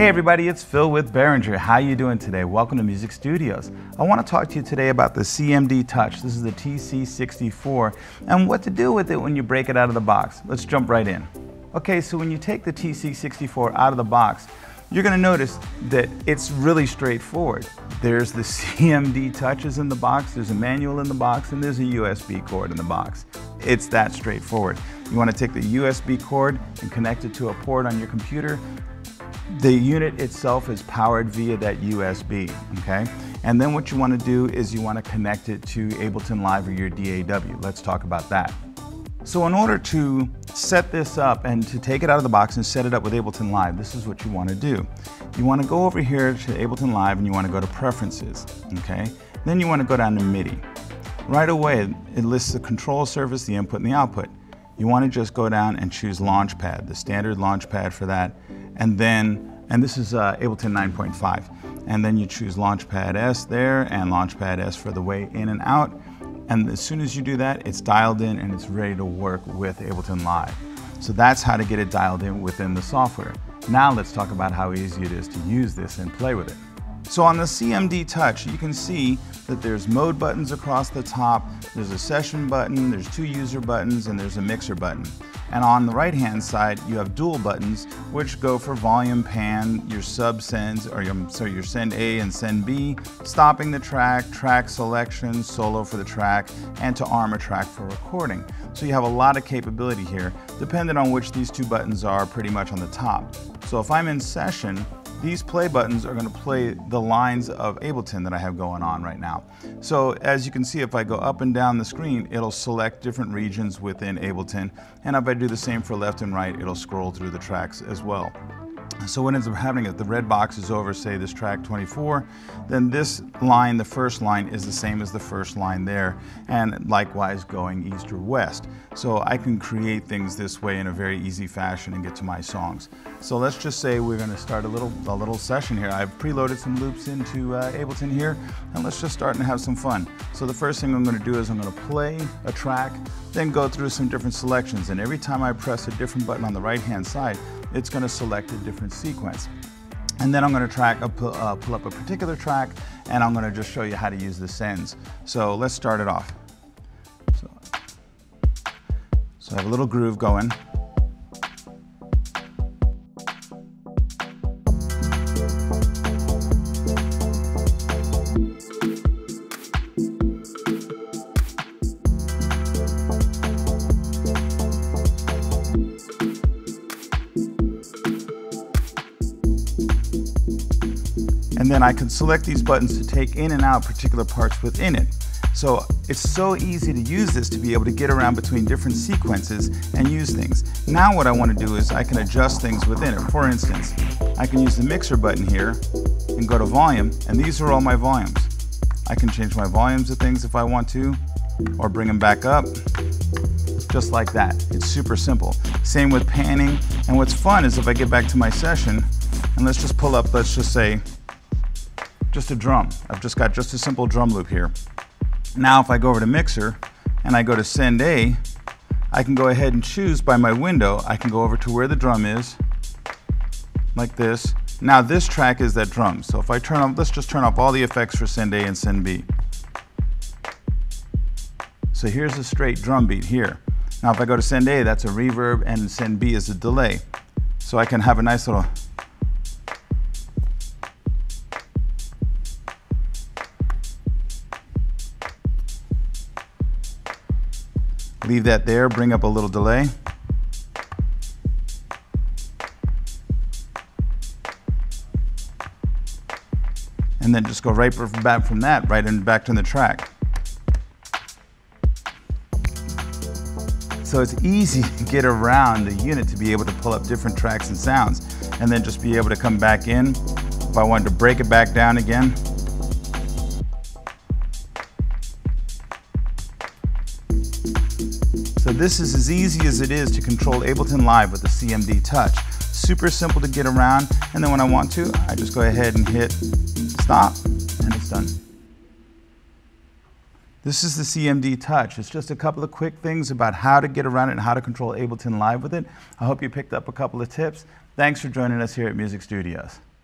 Hey everybody, it's Phil with Behringer. How you doing today? Welcome to Music Studios. I want to talk to you today about the CMD Touch. This is the TC64 and what to do with it when you break it out of the box. Let's jump right in. Okay, so when you take the TC64 out of the box, you're going to notice that it's really straightforward. There's the CMD touches in the box, there's a manual in the box, and there's a USB cord in the box. It's that straightforward. You want to take the USB cord and connect it to a port on your computer. The unit itself is powered via that USB, okay? And then what you want to do is you want to connect it to Ableton Live or your DAW. Let's talk about that. So in order to set this up and to take it out of the box and set it up with Ableton Live, this is what you want to do. You want to go over here to Ableton Live and you want to go to Preferences, okay? Then you want to go down to MIDI. Right away, it lists the control surface, the input, and the output. You want to just go down and choose Launchpad, the standard Launchpad for that. And this is Ableton 9.5. And then you choose Launchpad S there and Launchpad S for the way in and out. And as soon as you do that, it's dialed in and it's ready to work with Ableton Live. So that's how to get it dialed in within the software. Now let's talk about how easy it is to use this and play with it. So on the CMD Touch, you can see that there's mode buttons across the top, there's a session button, there's two user buttons, and there's a mixer button. And on the right-hand side, you have dual buttons, which go for volume, pan, your sub sends, or your send A and send B, stopping the track, track selection, solo for the track, and to arm a track for recording. So you have a lot of capability here, depending on which these two buttons are pretty much on the top. So if I'm in session, these play buttons are going to play the lines of Ableton that I have going on right now. So as you can see, if I go up and down the screen, it'll select different regions within Ableton. And if I do the same for left and right, it'll scroll through the tracks as well. So what ends up happening is the red box is over, say this track 24, then this line, the first line, is the same as the first line there, and likewise going east or west. So I can create things this way in a very easy fashion and get to my songs. So let's just say we're going to start a little session here. I've preloaded some loops into Ableton here, and let's just start and have some fun. So the first thing I'm going to do is I'm going to play a track, then go through some different selections, and every time I press a different button on the right-hand side, it's going to select a different sequence. And then I'm going to pull up a particular track, and I'm going to just show you how to use the sends. So let's start it off. So I have a little groove going. And then I can select these buttons to take in and out particular parts within it. So it's so easy to use this to be able to get around between different sequences and use things. Now what I want to do is I can adjust things within it. For instance, I can use the mixer button here and go to volume, and these are all my volumes. I can change my volumes of things if I want to, or bring them back up, just like that. It's super simple. Same with panning, and what's fun is if I get back to my session, and let's just pull up, let's just say, just a drum. I've just got just a simple drum loop here. Now if I go over to mixer and I go to send A, I can go ahead and choose by my window. I can go over to where the drum is, like this. Now this track is that drum. So if I turn off, let's just turn off all the effects for send A and send B. So here's a straight drum beat here. Now if I go to send A, that's a reverb, and send B is a delay. So I can have a nice little leave that there, bring up a little delay. And then just go right back from that, right and back to the track. So it's easy to get around the unit to be able to pull up different tracks and sounds, and then just be able to come back in. If I wanted to break it back down again, so this is as easy as it is to control Ableton Live with the CMD Touch. Super simple to get around, and then when I want to, I just go ahead and hit stop, and it's done. This is the CMD Touch. It's just a couple of quick things about how to get around it and how to control Ableton Live with it. I hope you picked up a couple of tips. Thanks for joining us here at Music Studios.